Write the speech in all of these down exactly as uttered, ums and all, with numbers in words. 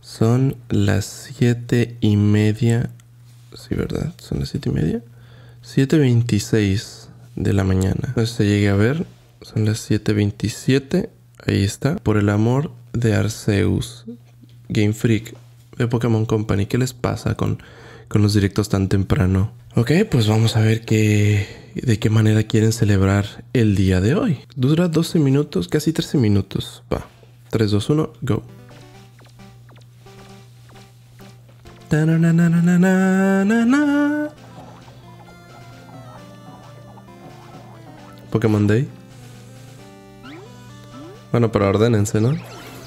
Son las siete y media. Sí, ¿verdad? Son las siete y media. siete veintiséis de la mañana. No sé si se llegue a ver. Son las siete veintisiete. Ahí está. Por el amor de Arceus. Game Freak de Pokémon Company. ¿Qué les pasa con, con los directos tan temprano? Ok, pues vamos a ver qué, de qué manera quieren celebrar el día de hoy. Dura doce minutos, casi trece minutos. Va. tres, dos, uno, go. Ta-na-na-na-na-na-na. Pokémon Day. Bueno, pero ordénense, ¿no?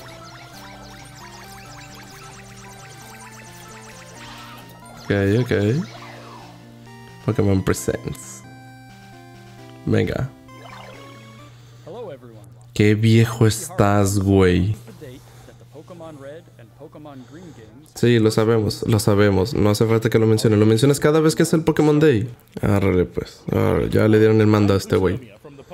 Ok, ok. Pokémon Presents. Venga. Qué viejo estás, güey. Sí, lo sabemos, lo sabemos. No hace falta que lo mencione. Lo mencionas cada vez que es el Pokémon Day. Árale, pues. Árale, ya le dieron el mando a este güey.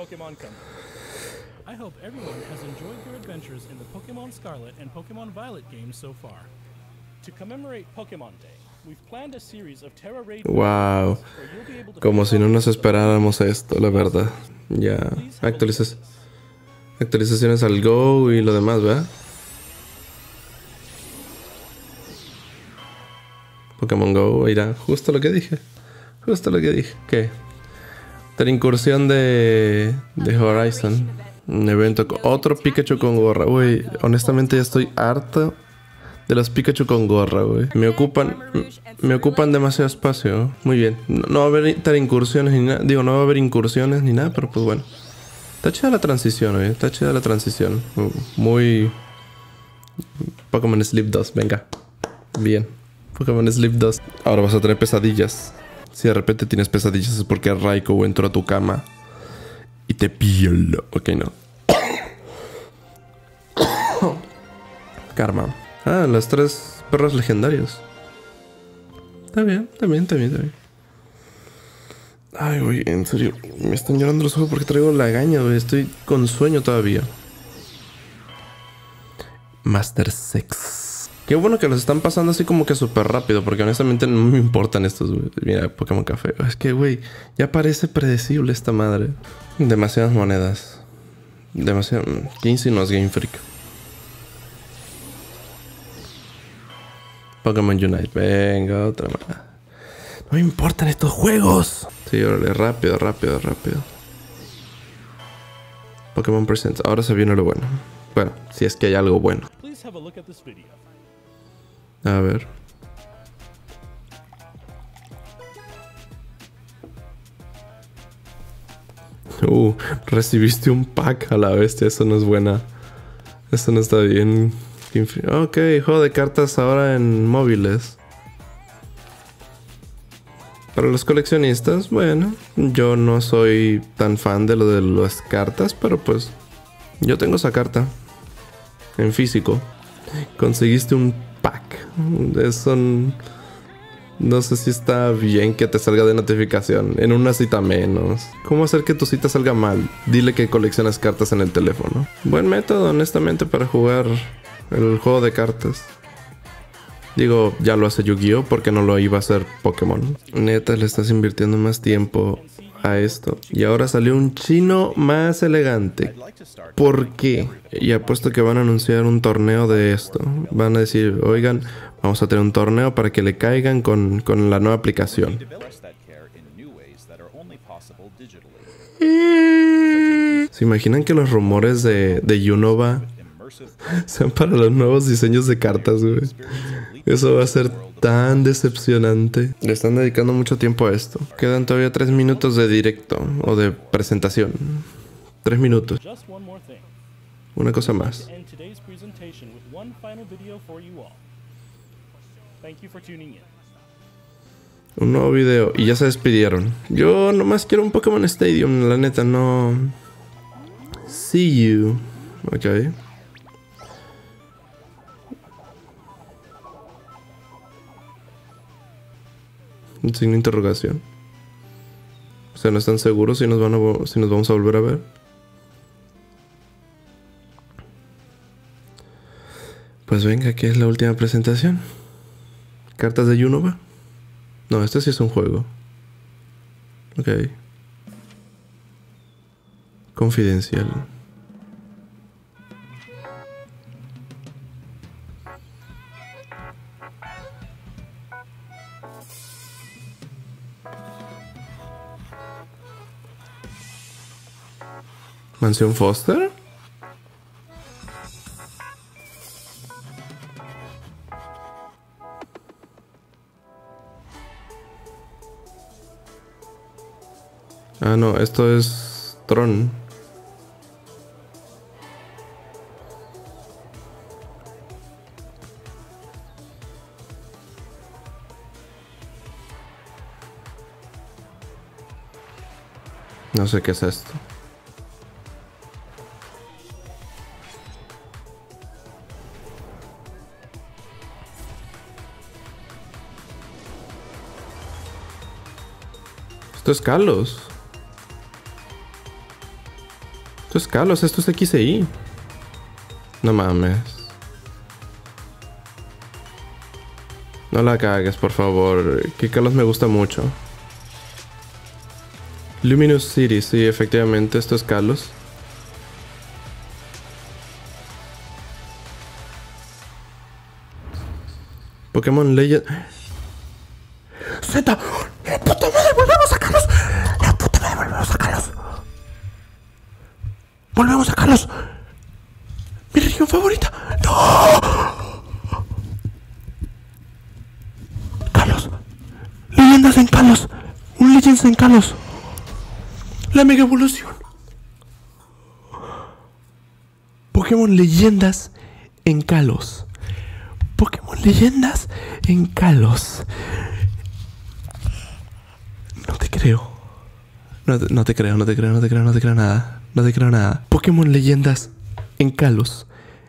Wow. Como si no nos esperáramos esto, la verdad. Ya. Actualizas. Actualizaciones al Go y lo demás, ¿verdad? Pokémon Go, irá. Justo lo que dije. Justo lo que dije. ¿Qué? Otra incursión de, de Horizon. Un evento con otro Pikachu con gorra. Uy, honestamente ya estoy harto de los Pikachu con gorra, güey. Me ocupan, me ocupan demasiado espacio. Muy bien. No, no va a haber tal incursiones ni nada. Digo, no va a haber incursiones ni nada, pero pues bueno. Está chida la transición, güey. Está chida la transición. Muy... Pokémon Sleep dos, venga. Bien. Pokémon Sleep dos. Ahora vas a tener pesadillas. Si de repente tienes pesadillas es porque Raikou entró a tu cama y te violó. Ok, no. Karma. Ah, los tres perros legendarios. Está bien, está bien, está bien, está bien. Ay, güey, en serio. Me están llorando los ojos porque traigo lagaña, güey. Estoy con sueño todavía. Master Sex. Qué bueno que los están pasando así como que súper rápido, porque honestamente no me importan estos, güey. Mira, Pokémon Café. Es que, güey, ya parece predecible esta madre. Demasiadas monedas. Demasiado... quince no es Game Freak. Pokémon Unite. Venga, otra más. No me importan estos juegos. Sí, órale, rápido, rápido, rápido. Pokémon Presents. Ahora se viene lo bueno. Bueno, si es que hay algo bueno. A ver. Uh, recibiste un pack a la bestia. Eso no es buena. Eso no está bien. Ok, juego de cartas ahora en móviles. Para los coleccionistas, bueno, yo no soy tan fan de lo de las cartas, pero pues yo tengo esa carta en físico. Conseguiste un pack. Eso no sé si está bien que te salga de notificación en una cita menos. ¿Cómo hacer que tu cita salga mal? Dile que coleccionas cartas en el teléfono. Buen método, honestamente, para jugar el juego de cartas. Digo, ya lo hace Yu-Gi-Oh! Porque no lo iba a hacer Pokémon. Neta, le estás invirtiendo más tiempo a esto. Y ahora salió un chino más elegante. ¿Por qué? Y apuesto que van a anunciar un torneo de esto. Van a decir, oigan, vamos a tener un torneo para que le caigan con, con la nueva aplicación. ¿Se imaginan que los rumores de, de Unova sean para los nuevos diseños de cartas, güey? Eso va a ser tan decepcionante. Le están dedicando mucho tiempo a esto. Quedan todavía tres minutos de directo o de presentación. Tres minutos. Una cosa más. Un nuevo video. Y ya se despidieron. Yo nomás quiero un Pokémon Stadium. La neta, no... See you. Ok. Un signo de interrogación. O sea, no están seguros si nos, van a, si nos vamos a volver a ver. Pues Pues venga, ¿qué es la última presentación? ¿Cartas de Unova? No, este sí es un juego. Ok. Confidencial. ¿Mansión Foster? Ah, no, esto es Tron. No sé qué es esto. Esto es Kalos. Esto es Kalos, esto es X E I. No mames. No la cagues, por favor. Que Kalos me gusta mucho. Luminous City, sí, efectivamente, esto es Kalos. Pokémon Legend... ¡Z! ¡La puta madre! ¡Volvemos a Kalos! ¡La puta madre! ¡Volvemos a Kalos! ¡Volvemos a Kalos! ¡Mi región favorita! ¡No! ¡Kalos! ¡Leyendas en Kalos! ¡Un Legends en Kalos! ¡La Mega Evolución! Pokémon Leyendas en Kalos. Pokémon Leyendas en Kalos. No te creo. No te, no te creo, no te creo, no te creo, no te creo nada. No te creo nada. Pokémon Leyendas en Kalos.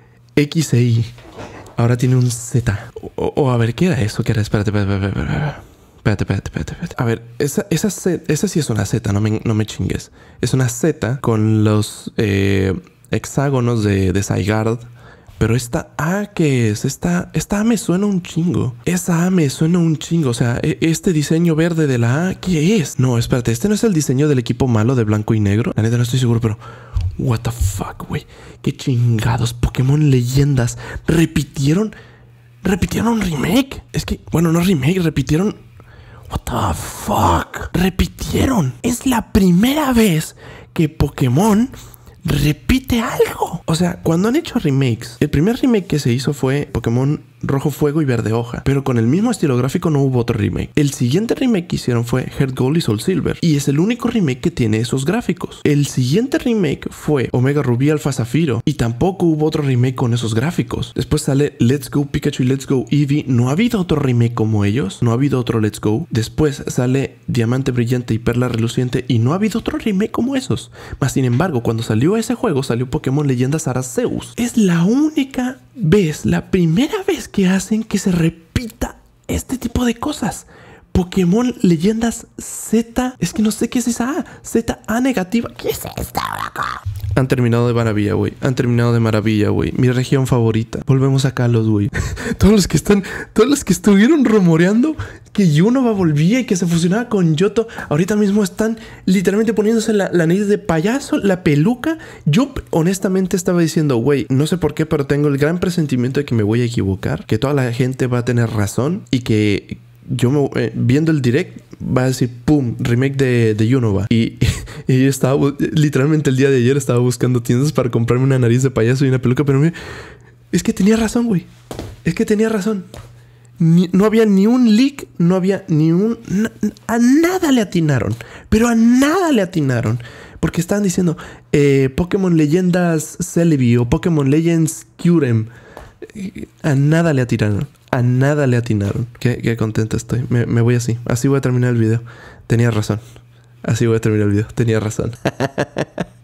X E I. Ahora tiene un Z. O, o a ver, ¿qué era eso? ¿Qué era? Espérate, espérate, espérate, espérate. Espérate, espérate, espérate, espérate. A ver, esa, esa, Z, esa sí es una Z, no me, no me chingues. Es una Z con los eh, hexágonos de, de Zygarde. Pero esta A, ¿qué es? Esta, esta A me suena un chingo. Esa A me suena un chingo. O sea, este diseño verde de la A, ¿qué es? No, espérate. Este no es el diseño del equipo malo de blanco y negro. La neta no estoy seguro, pero... What the fuck, güey. Qué chingados. Pokémon Leyendas. ¿Repitieron? ¿Repitieron un remake? Es que... Bueno, no remake. Repitieron... What the fuck. Repitieron. Es la primera vez que Pokémon... repite algo. O sea, cuando han hecho remakes, el primer remake que se hizo fue Pokémon Rojo Fuego y Verde Hoja, pero con el mismo estilo gráfico no hubo otro remake. El siguiente remake que hicieron fue Heart Gold y Soul Silver, y es el único remake que tiene esos gráficos. El siguiente remake fue Omega Rubí Alpha Zafiro, y tampoco hubo otro remake con esos gráficos. Después sale Let's Go Pikachu y Let's Go Eevee. No ha habido otro remake como ellos, no ha habido otro Let's Go. Después sale Diamante Brillante y Perla Reluciente, y no ha habido otro remake como esos. Mas sin embargo, cuando salió ese juego, salió Pokémon Leyendas Arceus. Es la única vez, la primera vez que hacen que se repita este tipo de cosas. Pokémon Leyendas Z. Es que no sé qué es esa A. Z A negativa. ¿Qué es esta acá? Han terminado de maravilla, güey. Han terminado de maravilla, güey. Mi región favorita. Volvemos a Kalos, güey. Todos los que están... Todos los que estuvieron rumoreando que Unova volvía y que se fusionaba con Yoto, ahorita mismo están literalmente poniéndose la, la nariz de payaso, la peluca. Yo honestamente estaba diciendo, güey, no sé por qué, pero tengo el gran presentimiento de que me voy a equivocar. Que toda la gente va a tener razón. Y que... Yo me, eh, viendo el direct va a decir pum, remake de, de Unova. Y, y yo estaba, literalmente el día de ayer estaba buscando tiendas para comprarme una nariz de payaso y una peluca. Pero mira, es que tenía razón, güey. Es que tenía razón. Ni, no había ni un leak, no había ni un... Na, a nada le atinaron. Pero a nada le atinaron. Porque estaban diciendo eh, Pokémon Leyendas Celebi o Pokémon Legends Kyurem. A nada le atinaron. A nada le atinaron. Qué, qué contento estoy. Me, me voy así. Así voy a terminar el video. Tenía razón. Así voy a terminar el video. Tenía razón.